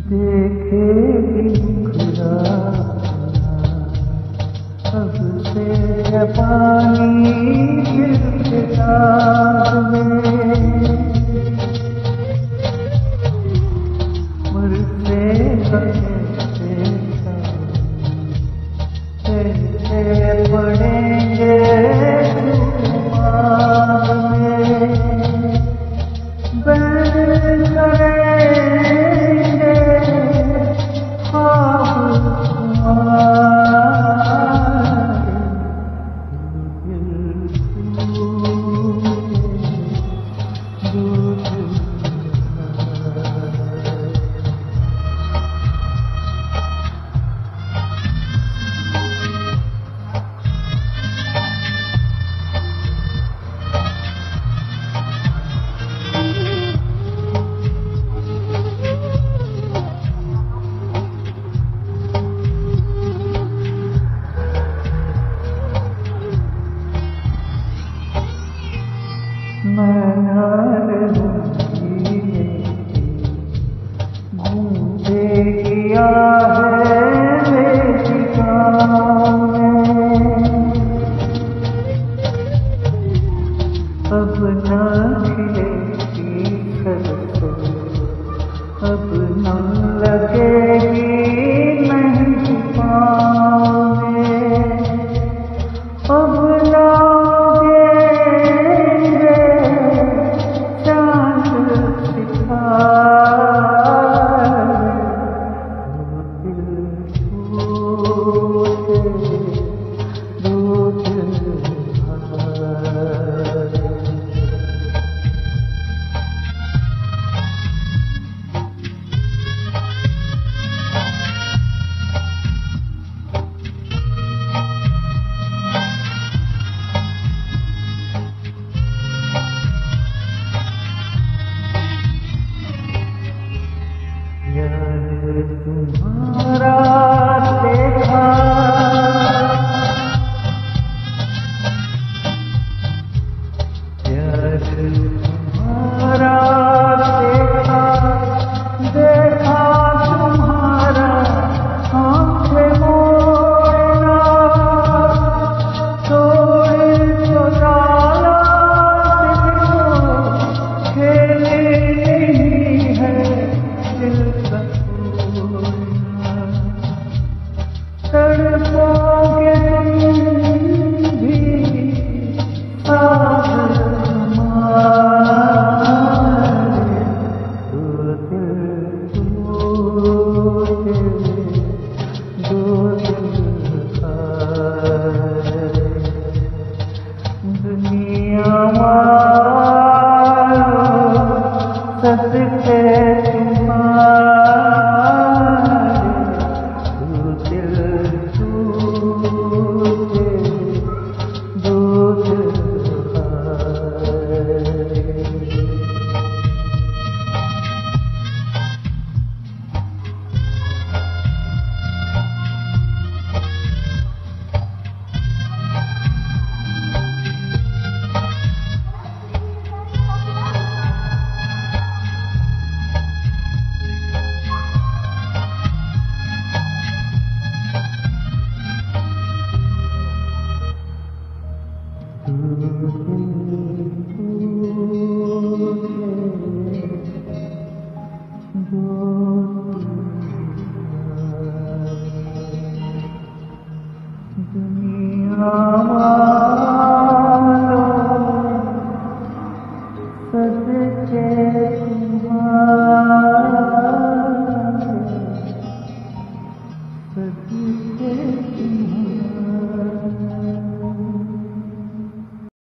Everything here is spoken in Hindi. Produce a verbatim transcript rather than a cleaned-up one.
देखेगी मुखरा अब से पानी गिरते दाग में मरते कैसे कैसे पड़ेंगे दिमाग में बन करेंगे ख्वाब घूमते किया है मेरी गाँव में अब न खिलेगी सरसों अब न लगेगी मेहंदी पाँव में अब न तुम्हारा देखा यार तुम्हारा देखा देखा तुम्हारा आंखें मोड़ना तोड़ तो डाला खेल नहीं है दिल का तड़पोगे तुम भी साथ हमारे दो दिल टूटे दो दिल हारे दुनिया वालों सदके दुनिया वालों सदके तुम्हारे सदके तुम्हारे